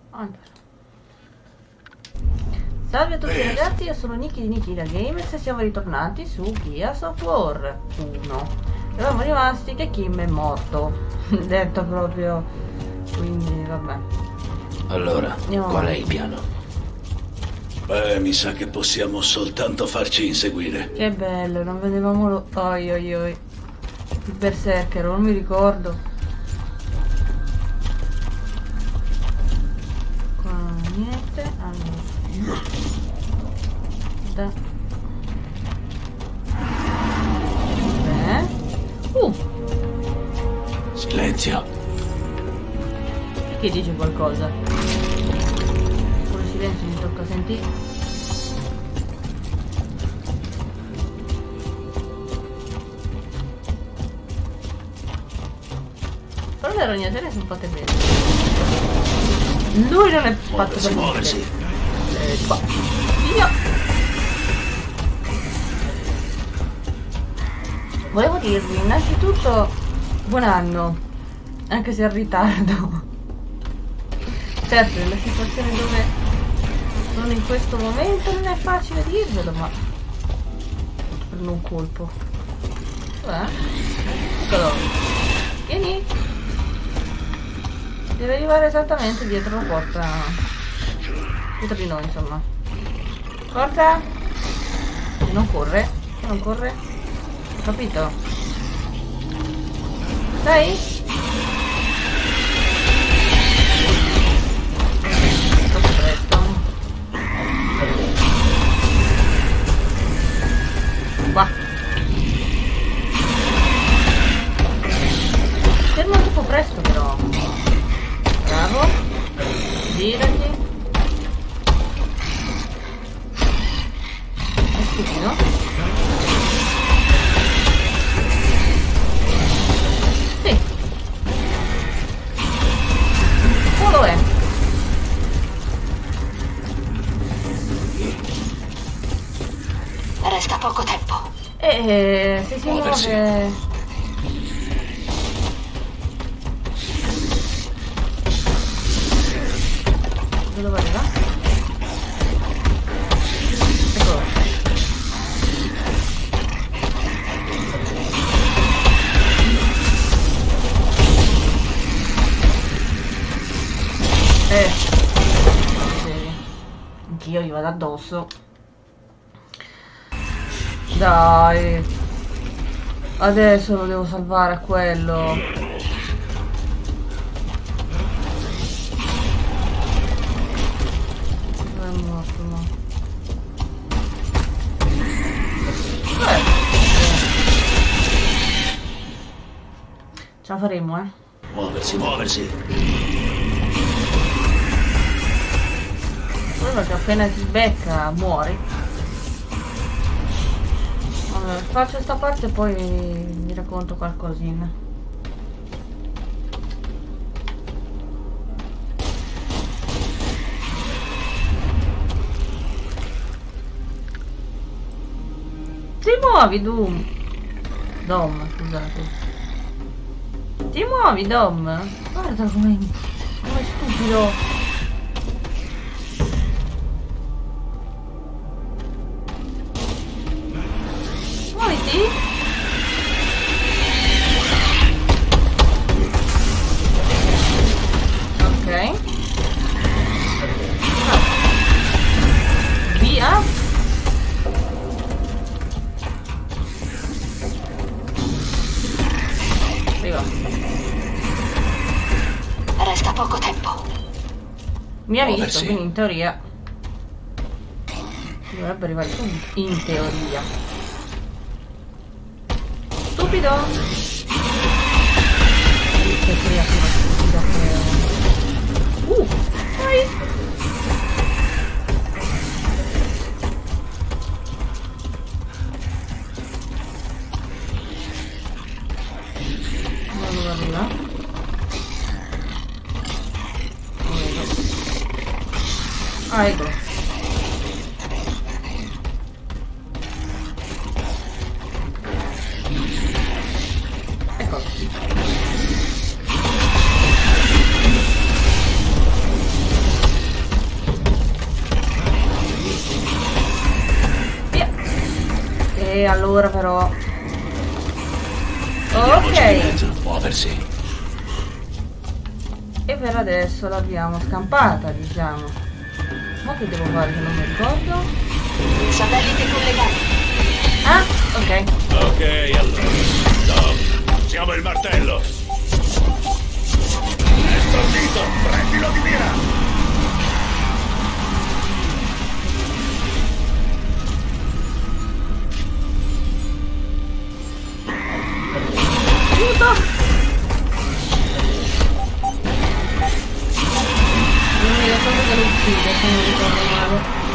Allora. Salve a tutti ragazzi, io sono Nicky di Nicky da Gamers e siamo ritornati su Gears of War 1. Eravamo rimasti che Kim è morto, detto proprio, quindi vabbè. Allora, qual è il piano? Beh, mi sa che possiamo soltanto farci inseguire. Che bello, non vedevamo lo... Oi oi oi. Il berserker, non mi ricordo. Qua niente, allora. Silenzio. Chi dice qualcosa? Con il silenzio mi tocca sentire. Però le ragnatele sono fatte bene. Lui non è fatto per muoversi. Qua. Io volevo dirvi innanzitutto buon anno, anche se in ritardo. Certo, nella situazione dove sono in questo momento non è facile dirvelo, ma prendo un colpo. Eccolo. Vieni. Deve arrivare esattamente dietro la porta. Dietro di noi, insomma. Forza! Se non corre. Se non corre. Ho capito? Dai! Troppo presto. Qua. Fermo troppo presto però. Bravo. Girati. È stupido. Sì. Quello è. Resta poco tempo. Se si Muoversi. muove... Dove arriva? Eccolo. Sì. Anch'io gli vado addosso. Dai. Adesso lo devo salvare a quello. Dove è morto, no? Ce la faremo, eh? Muoversi, muoversi. Quello che appena ti becca muori. Allora, faccio sta parte e poi vi racconto qualcosina. Ti muovi, Dom, scusate. Ti muovi, Dom? Guarda come stupido. Muoviti. Ok. Via. Arriva. Resta poco tempo. Mi ha visto, Muoversi. quindi in teoria dovrebbe arrivare subito. In teoria. Stupido! Che creatura stupida che è. Dai! Dove arriva? Ah, eccolo. Eccolo. E allora però... Andiamoci Ok. di mezzo, muoversi. E per adesso l'abbiamo scampata, diciamo. Ma che devo fare che non mi ricordo? Satellite collegato. Ah, ok. Ok, allora. Tom, siamo il martello. È stordito, prendilo di mira. Aiuto! Non mi ricordo che lo uccide, se non ricordo male.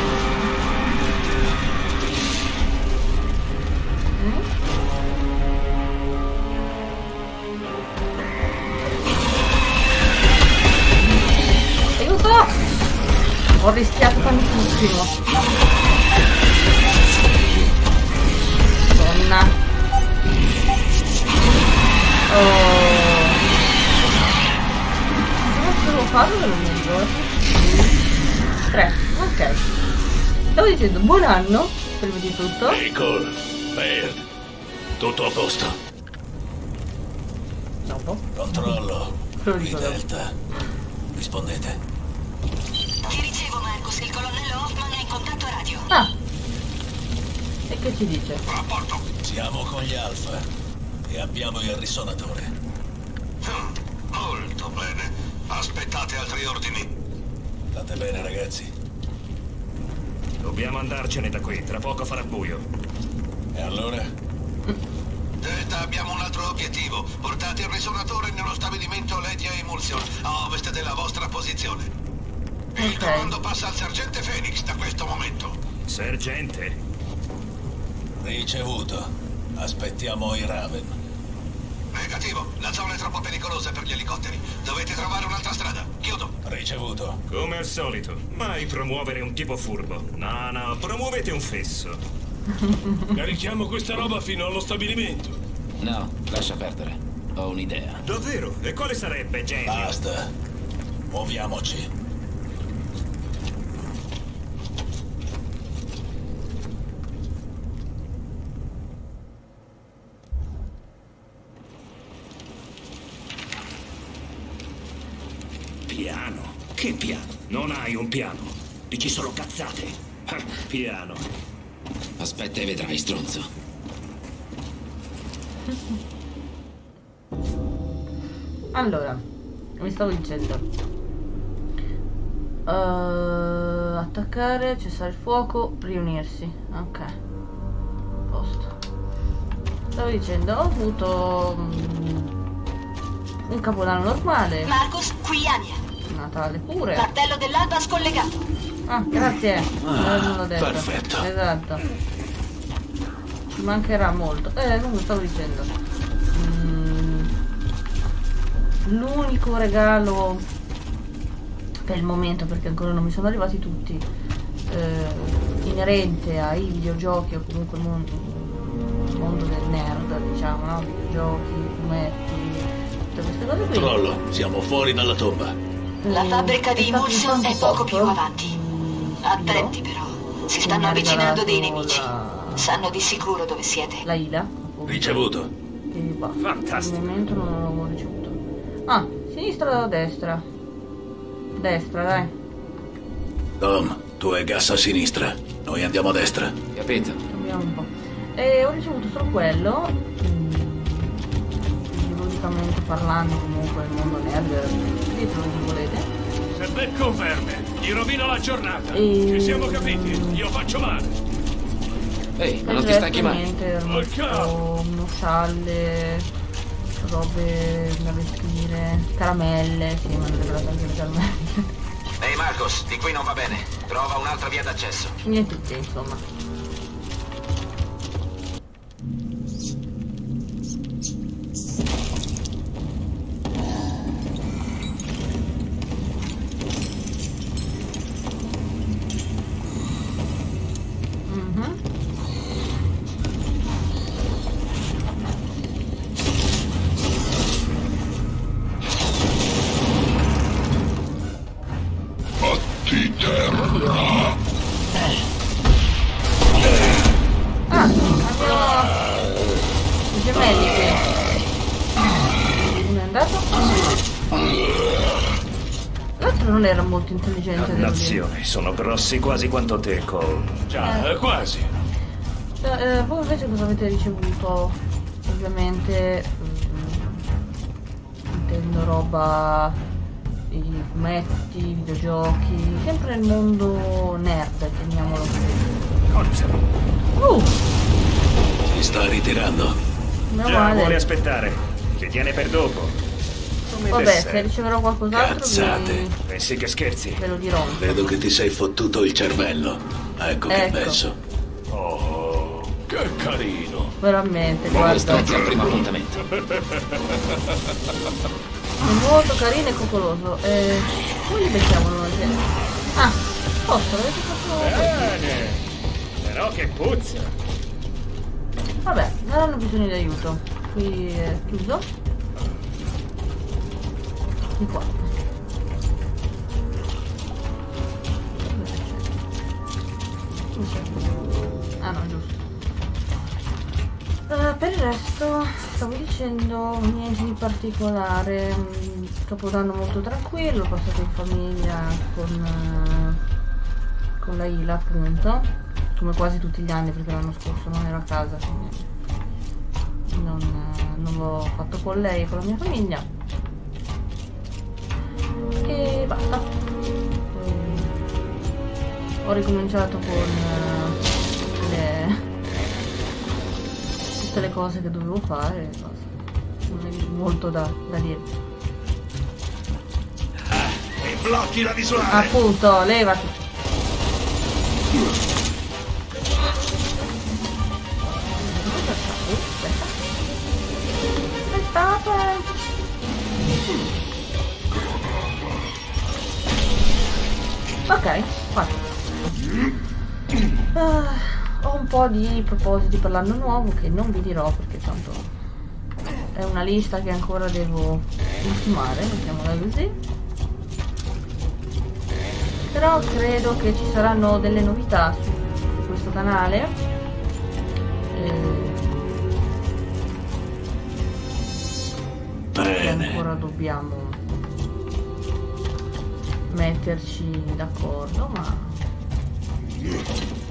Aiuto! Ho rischiato tantissimo. Donna. Cosa devo farlo che non mi ricordo? 3, ok. Stavo dicendo buon anno, prima di tutto. Nicole, Baird, tutto a posto. Dopo. Controllo. Quello Qui dico dopo. Delta. Rispondete. Ti ricevo, Marcus. Il colonnello Hoffman è in contatto radio. Ah! E che ci dice? Rapporto. Siamo con gli Alfa. E abbiamo il risonatore. Molto bene. Aspettate altri ordini. State bene, ragazzi. Dobbiamo andarcene da qui, tra poco farà buio. E allora? Delta, abbiamo un altro obiettivo. Portate il risonatore nello stabilimento Ledia Emulsion, a ovest della vostra posizione. Il Ok. comando passa al sergente Phoenix da questo momento. Sergente? Ricevuto. Aspettiamo i Raven. Negativo. La zona è troppo pericolosa per gli elicotteri. Dovete trovare un'altra strada. Chiudo. Ricevuto. Come al solito, mai promuovere un tipo furbo. No, no, promuovete un fesso. Carichiamo questa roba fino allo stabilimento. No, lascia perdere. Ho un'idea. Davvero? E quale sarebbe, genio? Basta. Muoviamoci. Piano? Che piano? Non hai un piano. Dici solo cazzate. Piano. Aspetta e vedrai, stronzo. Allora, mi stavo dicendo. Attaccare, cessare il fuoco, riunirsi. Ok. Posto. Stavo dicendo, ho avuto un capodanno normale. Marcus, qui Ania. Natale pure. Martello dell'alba scollegato. Ah, grazie. Non l'ho detto. perfetto. Esatto. Ci mancherà molto. Comunque stavo dicendo. L'unico regalo per il momento, perché ancora non mi sono arrivati tutti, inerente ai videogiochi o comunque il mondo del nerd, diciamo, no? Videogiochi, fumetti, tutte queste cose qui. Controllo. Siamo fuori dalla tomba. La fabbrica di Emulsion è poco più avanti. Attenti però. Si stanno avvicinando dei nemici. Sanno di sicuro dove siete. La Ila, appunto. Ricevuto. Che bah, Fantastico. al momento non l'avevo ricevuto. Ah, sinistra o destra? Destra, dai. Tom, tu hai gas a sinistra. Noi andiamo a destra. Capito? Cambiamo un po'. E ho ricevuto solo quello. Logicamente parlando, comunque, il mondo nerd. Ditelo se volete. Se becco un verme, gli rovino la giornata. E- Ci siamo capiti? Io faccio male. Ehi, ma Per non il ti stanchi resto mai? niente, uno scialle, robe da vestire, caramelle, sì, ma non dovrà anche le caramelle. Ehi Marcus, di qui non va bene. Trova un'altra via d'accesso. Niente che, insomma. Ah, abbiamo L'altro non era molto intelligente, devo dire. Dannazione, sono grossi quasi quanto te, Cole. Già, quasi. Voi invece cosa avete ricevuto? Ovviamente intendo roba, i fumetti, i videogiochi, sempre nel mondo nerd, chiamiamolo così. Si sta ritirando. Meno Già, male. vuole aspettare. Ci tiene per dopo. Come Vabbè, dessert. se riceverò qualcos'altro Cazzate. Pensi che scherzi? ve lo dirò. Vedo che ti sei fottuto il cervello. Ecco che Ecco. penso. Oh, Che carino. Veramente, Buoni guarda. stronzi al primo appuntamento. È molto carino e coccoloso. Poi li becchiamo noi. Ah, posso, l'avete fatto. bene. Però che puzza. Vabbè, non hanno bisogno di aiuto. Qui è chiuso. Di qua. Ah no, giusto. Per il resto, stavo dicendo niente di particolare. Capodanno molto tranquillo, passato in famiglia con la Ila, appunto, come quasi tutti gli anni, perché l'anno scorso non ero a casa, quindi non l'ho fatto con lei e con la mia famiglia. E basta. Ho ricominciato con tutte le cose che dovevo fare e basta. Non è molto da dire. Mi blocchi la visuale! Appunto, levati. Aspetta. Ok, fatto. Ho un po' di propositi per l'anno nuovo che non vi dirò perché tanto è una lista che ancora devo ultimare, mettiamola così. Però credo che ci saranno delle novità su questo canale. Che Bene. ancora dobbiamo metterci d'accordo, ma